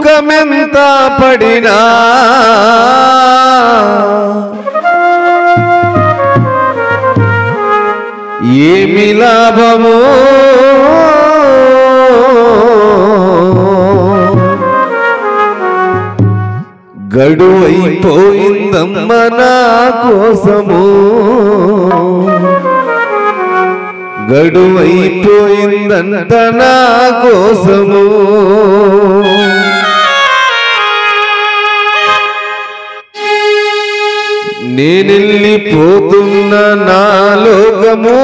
దుఃఖమెంత పడినా ఏమి లాభము గడువైపోయిందమ్మ నా కోసము గడువైపోయిందంత నా కోసము నేనెళ్ళిపోతున్న నా లోకము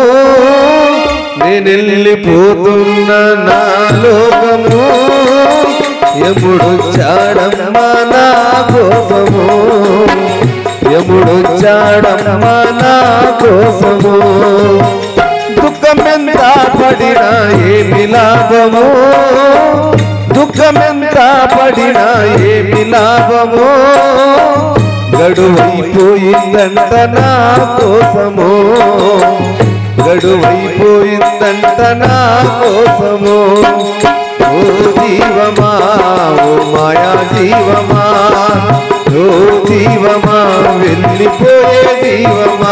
నేనెళ్ళిపోతున్న నా లోకము యముడొచ్చాడమ్మ నా కోసము యముడొచ్చాడమ్మ నా కోసము దుఃఖమెంత పడినా ఏమి లాభము దుఃఖమెంత పడినా ఏమి లాభము గడువైపోయిందంట నా కోసము గడువైపోయిందంట నా కోసము ఓ జీవమా ఓ మాయా జీవమా ఓ జీవమా వెళ్ళిపోయే జీవమా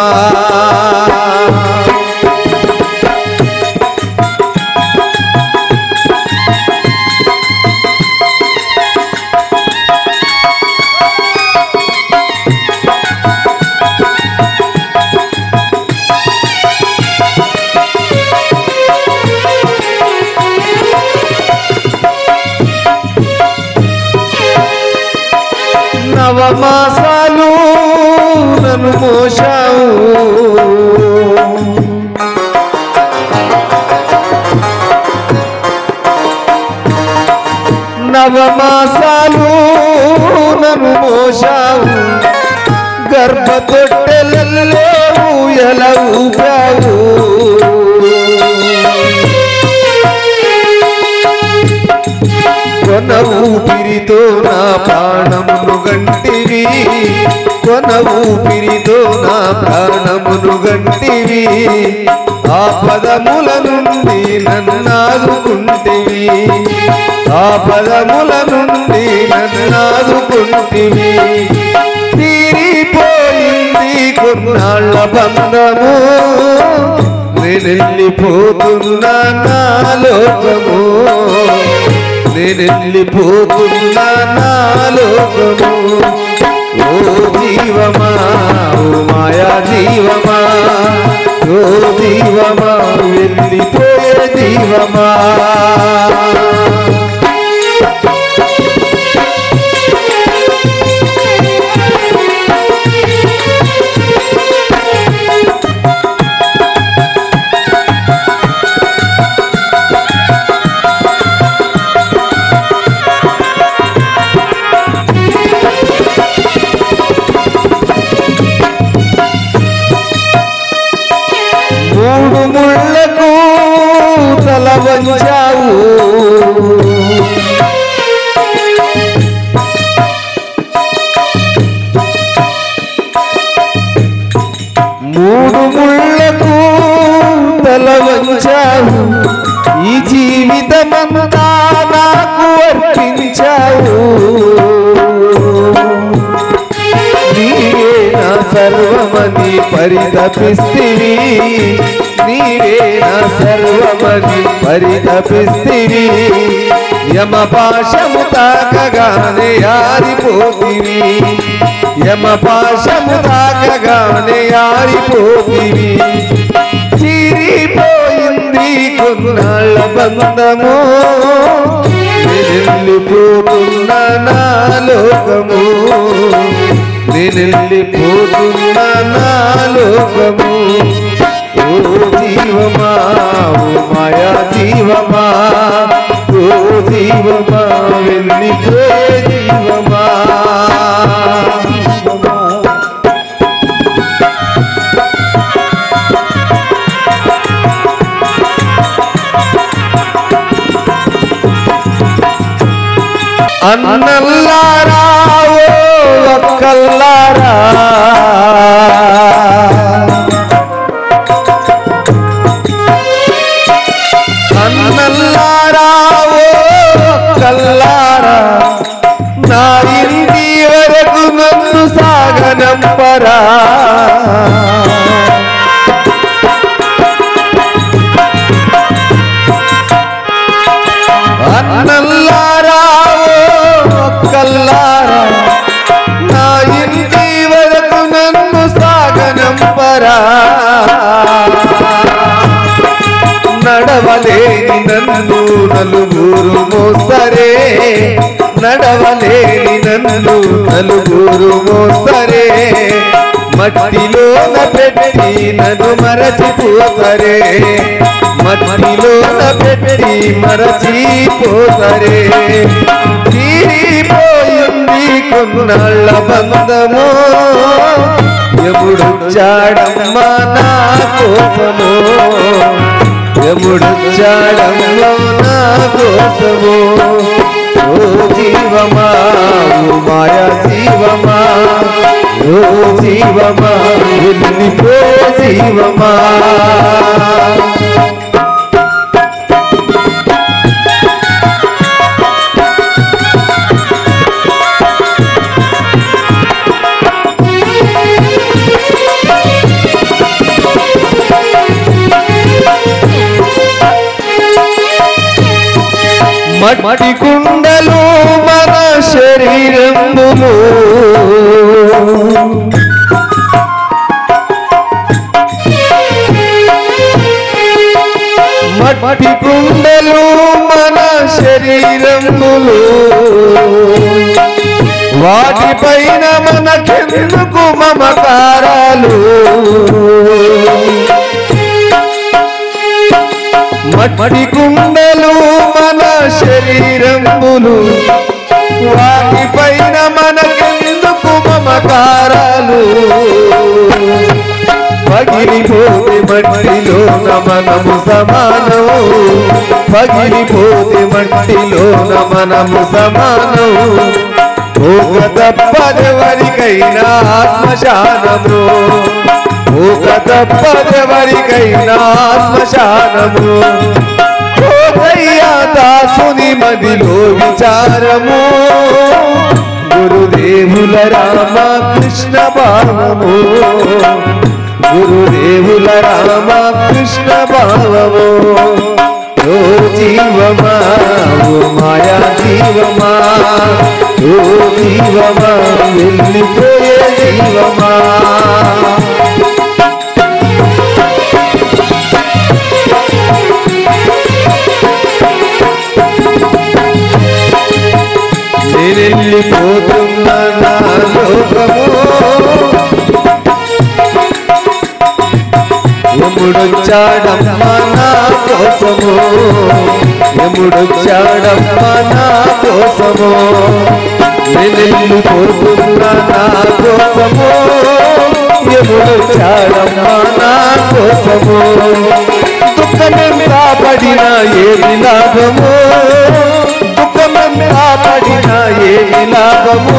నవమాసాలు నన్ను మోసావు నవమాసాలు నన్ను మోసావు గర్భతొట్టెలలో ఊయల ఊపావు కొన ఊపిరితో నా ప్రాణమును గంటివి కొన ఊపిరితో నా ప్రాణమును గంటివి ఆ పదముల నుండి నన్నాదుకుంటివి ఆ పదముల నుండి నన్నాదుకుంటివి తీరిపోయింది కొన్నాళ్ళ బంధము నేనెళ్ళిపోతున్నా నా లోకము నేనెళ్ళిపోతున్నా నా లోకము ఓ జీవమా ఓ మాయా జీవమా ఓ జీవమా వెళ్ళిపోయే జీవమా మూడు ముళ్ళకు తల వంచావు మూడు ముళ్ళకు తల వంచావు ఈ జీవితమంతా నాకు అర్పించావు నీవే నా సర్వమని పరితపిస్తివి నీవే నా సర్వమని పరితపిస్తివి యమపాశము తాకగానే ఆరిపోతివి యమపాశము తాకగానే ఆరిపోతివి చీరిపోయింది కొన్నాళ్ళ బంధము నేనెళ్ళిపోతున్నా నా లోకము నేనెళ్ళిపోతున్నా నా లోకము ఓ జీవమా ఓ మాయా జీవమా ఓ జీవమా వెళ్ళిపోయే జీవమా అన్నల్లారా ఓ ఒక్కల్లారా అన్నల్లారా ఓ ఒక్కల్లారా పరా అన్నల్లారా ఒక్కల్లారా నా ఇంటి వరకు నన్ను సాగనంపరా నడవలేని నన్ను నలుగురు మోస్తరే నడవలేని నన్ను నలుగురు మోస్తరే మట్టిలోన పెట్టి నన్ను మరచిపోతరే మట్టిలోన పెట్టి మరచిపోతరే తీరిపోయింది కొన్నాళ్ళ బంధము ఎముడొచ్చాడమ్మా నా కోసము ఎముడొచ్చాడమ్మా నా కోసము ఓ జీవమా ఓ మాయా జీవమా ఓ జీవమా వెళ్ళిపో జీవమా మట్టి కుండలు మన శరీరములు మట్టి కుండలు మన శరీరములు వాటిపైన మనకెందుకు మమకారాలు మట్టి కుండలు మన శరీరములు వాటిపైన మనకెందుకు మమకారాలు పగిలిపోతే మట్టిలో మనము సమానం పగిలిపోతే మట్టిలో మనము సమానం ఒక తప్పదెవరికైనా శ్మశానము ఒక తప్పదెవరికైనా శ్మశానము దాసుని మదిలో విచారము గురుదేవుల రామకృష్ణ భావము గురుదేవుల రామకృష్ణ భావము ఓ జీవమా ఓ మాయా జీవమా ఓ జీవమా వెళ్ళిపోయే జీవమా వెళ్ళిపోతున్న నా లోకము ఎముడొచ్చాడమ్మా నా కోసము ఎముడొచ్చాడమ్మా నా కోసము వెళ్ళిపోతున్న నా కోసము ఎముడొచ్చాడమ్మా నా కోసము దుఃఖమెంతా పడినా ఏమి లాభము దుఃఖమెంతా పడినా ఏమి లాభము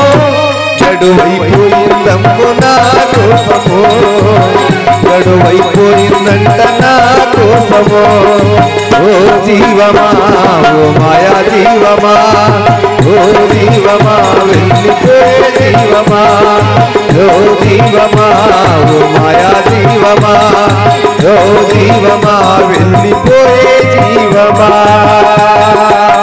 చెడువైపోయిందమ్ము నా కోసము చెడువైపోయిందంట నా కోసము ఓ జీవమా ఓ మాయా జీవమా ఓ జీవమా వెళ్ళిపోయే జీవమా ఓ జీవమా ఓ మాయా జీవమా ఓ జీవమా వెళ్ళిపోయే జీవమా